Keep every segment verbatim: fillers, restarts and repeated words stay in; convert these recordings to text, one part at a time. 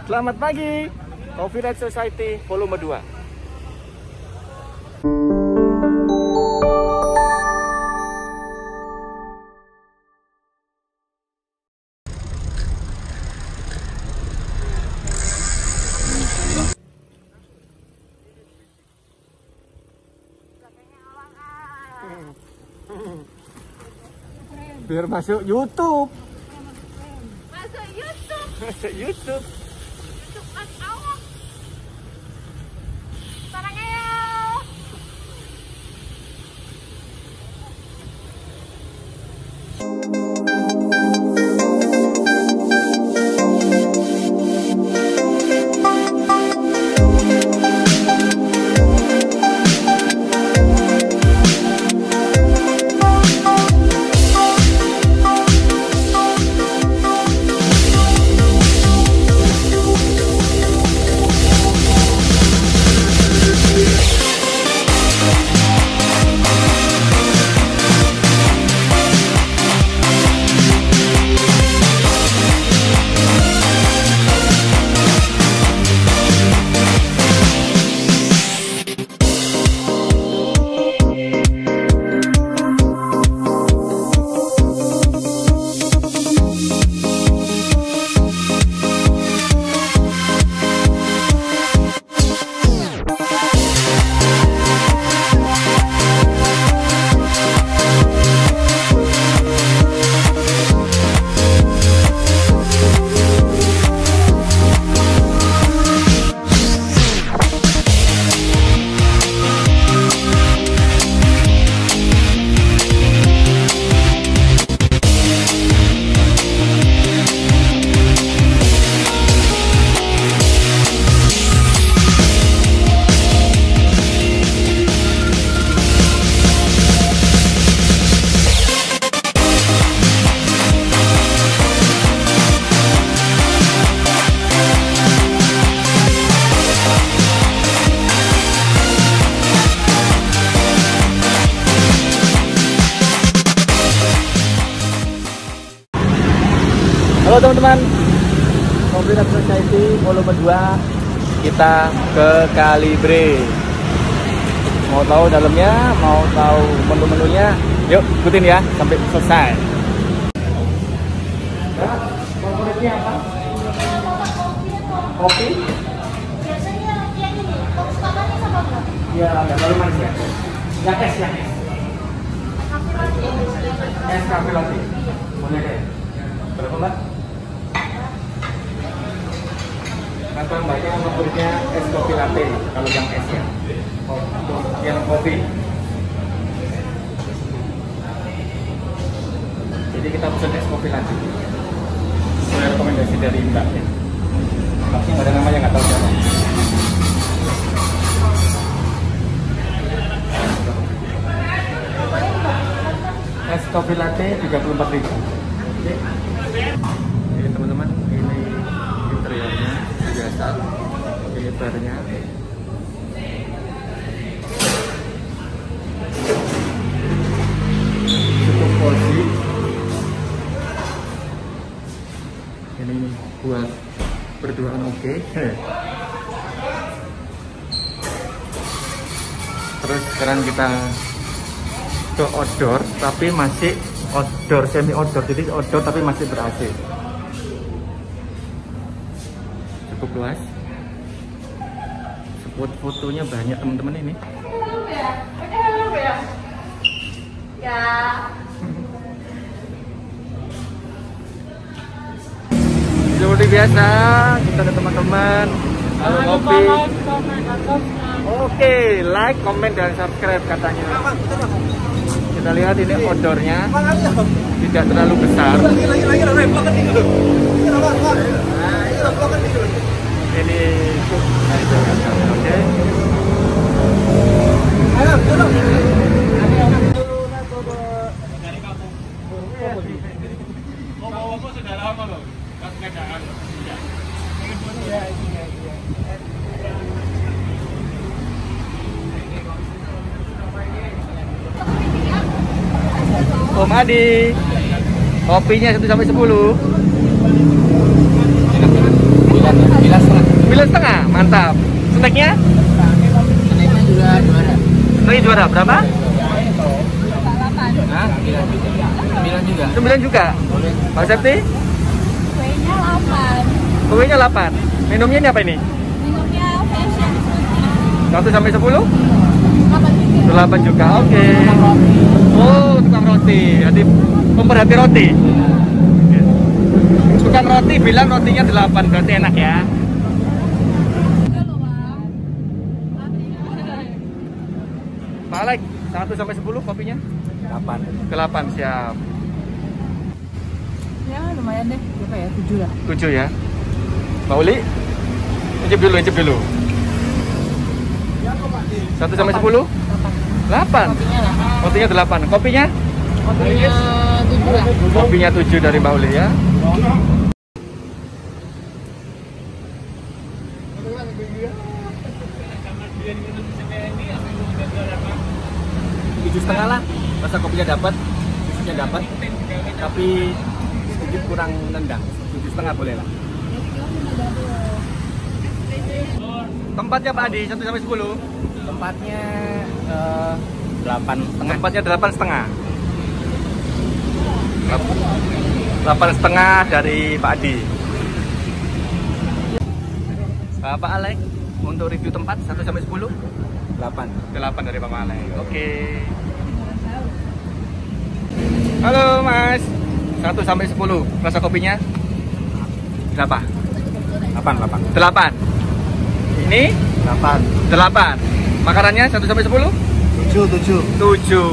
Selamat pagi, Coffee Right Society volume dua. Biar masuk YouTube. Masuk YouTube. Masuk YouTube. YouTube Mas Awak. Sekarang ayo. Halo teman-teman, Coffee Right Society volume dua. Kita ke Kalibre. Mau tahu dalamnya, mau tahu menu-menunya, yuk ikutin ya sampai selesai. Nah, favoritnya apa? Kopi? Biasanya yang ini, kok suka manis apa enggak? Iya, nggak terlalu manis ya. Yang es, yang es. Es cafe latte. Boleh deh. Berapa mbak? Kata mbaknya favoritnya es kopi latte kalau yang es ya. Oh, untuk yang kopi. Jadi kita pesan es kopi latte. Sesuai rekomendasi dari mbaknya. Mbaknya nggak ada namanya, nggak tahu siapa. Es kopi latte tiga puluh empat ribu. Oke. Ini teman-teman, ini interiornya biasa, ini barnya. Cukup cozy. Ini buat berduaan oke. Terus sekarang kita ke outdoor, tapi masih outdoor, semi outdoor, jadi outdoor tapi masih ber-A C. Cukup luas. Spot fotonya banyak teman-teman ini. Ya. Seperti biasa, kita ada teman-teman. Halo ngopi. Oke, like, comment, dan subscribe katanya. Kita lihat ini outdoornya tidak terlalu besar. Ini oke. Om Adi, kopinya satu sampai sepuluh. Bila, bila Mantap. Snacknya? Snacknya juga juara. Snacknya juara berapa? Hah? sembilan juga. sembilan juga. Pak Septi? Kuenya delapan. Kuenya delapan. Minumnya ini apa ini? Minumnya fashion fruity. satu sampai sepuluh? delapan juga. delapan juga. Oke. Oh, tukang roti. Jadi pemerhati roti. Tukang roti bilang rotinya delapan, berarti enak ya. Pak Alek, satu sampai sepuluh kopinya? delapan. delapan, siap. Ya lumayan deh. Berapa ya? tujuh lah. tujuh ya. Mbak Uli? Icip dulu, icip dulu. satu sampai sepuluh? delapan. Kopinya delapan. Kopinya? Kopinya tujuh lah. Kopinya tujuh dari Mbak Uli ya. Tujuh setengah lah. Rasa kopinya dapat, susunya dapat, tapi sedikit kurang nendang. Tujuh setengah boleh lah. Tempatnya Pak Adi, satu sampai sepuluh. Tempatnya eh, delapan setengah. Tempatnya delapan setengah. Delapan setengah dari Pak Adi. Pak Alek, untuk review tempat satu sampai sepuluh. delapan. delapan dari Pak Alek. Oke. Halo Mas. satu sampai sepuluh. Rasa kopinya? Berapa? delapan, delapan. delapan. Ini delapan. delapan. Makanannya satu sampai sepuluh? tujuh, tujuh. tujuh.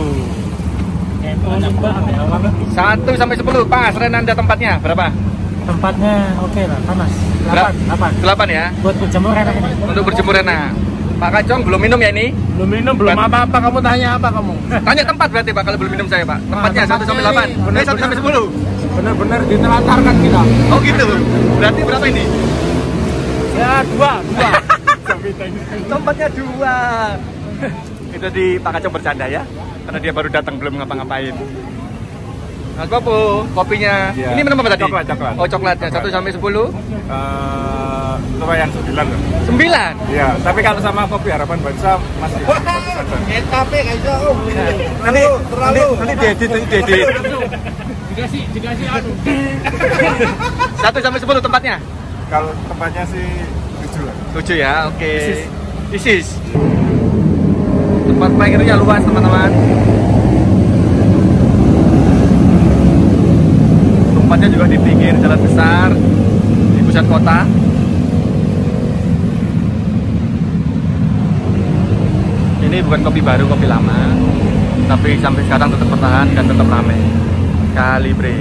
satu sampai sepuluh. Pas Renanda tempatnya berapa? Tempatnya oke lah, panas. Berapa? delapan. delapan ya. Buat berjemur enak ini. Untuk berjemur enak. Pak Kacong belum minum ya ini? Belum minum, belum apa-apa. Kamu tanya apa kamu? Tanya tempat berarti Pak kalau belum minum saya Pak. Tempatnya satu sampai delapan. Eh satu sampai sepuluh. Benar-benar ditelantarkan kita. Oh gitu. Berarti berapa ini? Ya dua, dua. Tempatnya dua. Itu di Pak Kacong bercanda ya. Karena dia baru datang belum ngapa-ngapain. Mas Popo, kopinya. Ya. Ini minum apa tadi? Coklat, coklat. Oh coklatnya satu sampai sepuluh. Eh, lumayan sembilan loh. Sembilan. Iya, tapi kalau sama kopi harapan baca masih bagus aja. Tapi kayaknya om. Nanti terlalu. Nanti diedit, nanti diedit. Dikasih, dikasih anu. Satu sampai sepuluh tempatnya. Kalau tempatnya sih tujuh lah. Tujuh ya, oke. Isis. Isis. Tempat parkirnya luas teman-teman. Tempatnya juga di pinggir jalan besar di pusat kota. Ini bukan kopi baru, kopi lama, tapi sampai sekarang tetap bertahan dan tetap ramai. Kalibre.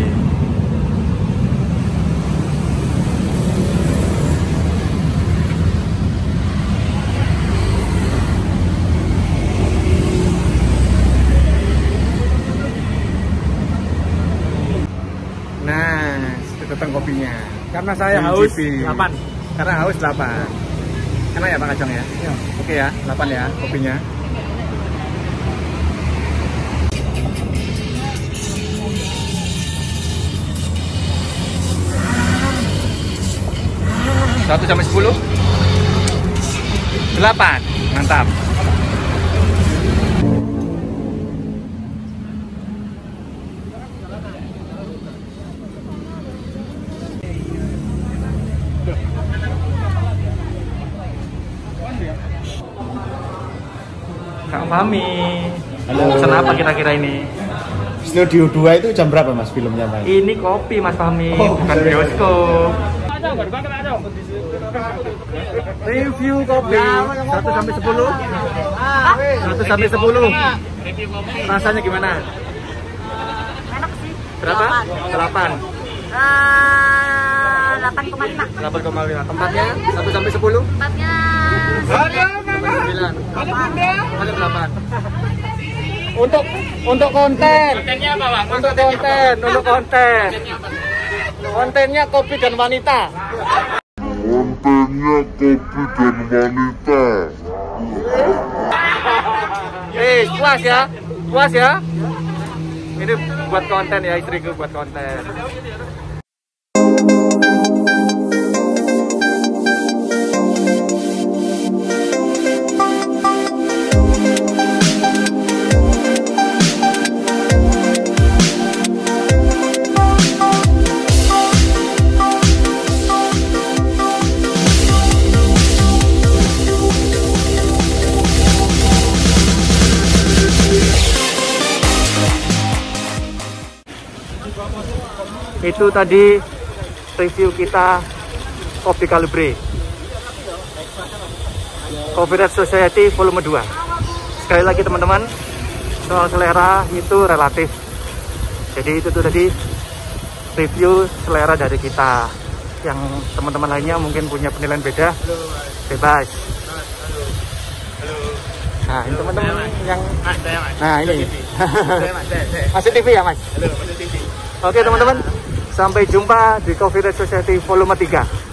Nah, datang kopinya. Karena saya G G haus P. delapan. Karena haus delapan. Enak ya Pak Kacang ya? Ya. Oke ya, delapan ya kopinya. Satu sampai sepuluh. Delapan, mantap. Kak Fahmi, Halo. pesan apa kira-kira ini? Studio dua itu jam berapa mas filmnya mas? Ini kopi Mas Fahmi, Oh, bukan sorry. bioskop. Review kopi satu sampai sepuluh. satu sampai sepuluh. Rasanya gimana? Enak sih. Berapa? delapan. Eh, delapan koma lima. delapan koma lima. Tempatnya satu sampai sepuluh. Tempatnya sembilan. Ada delapan. Untuk untuk konten. Kontennya apa, Bang? Untuk konten, untuk konten. Kontennya kopi dan wanita. Kontennya kopi dan wanita. Eh, puas ya? Puas ya? Ini buat konten ya, istriku buat konten. itu tadi review kita kopi Calibre, Copyright Society volume dua. Sekali lagi teman-teman, soal selera itu relatif. Jadi itu tuh tadi review selera dari kita. Yang teman-teman lainnya mungkin punya penilaian beda, bebas. Nah ini teman-teman yang nah ini masih T V ya mas. Oke teman-teman, sampai jumpa di Copyright Society volume tiga.